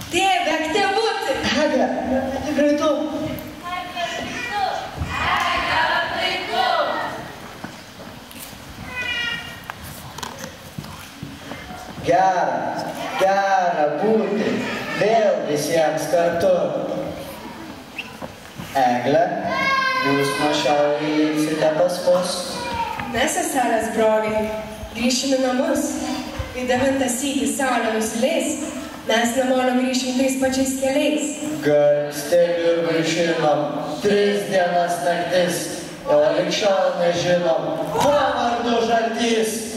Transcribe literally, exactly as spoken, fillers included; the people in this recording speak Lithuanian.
Tėve, tėvutį. Egle, tikrai tu. Egle, tai tu. Egle, tai tu. Gera, gera būti vėl visiems kartu. Egle, jūs nuo šiol įsite pas mus. Mes, seselės broliai, grįšim į namus. Kai devintas sykį saulė nusileis, mes namolio grįšim tais pačiais keliais. Garsteliu ir vaišinom, tris dienas naktis, o lig šiol nežinom, kuo vardu Žaltys.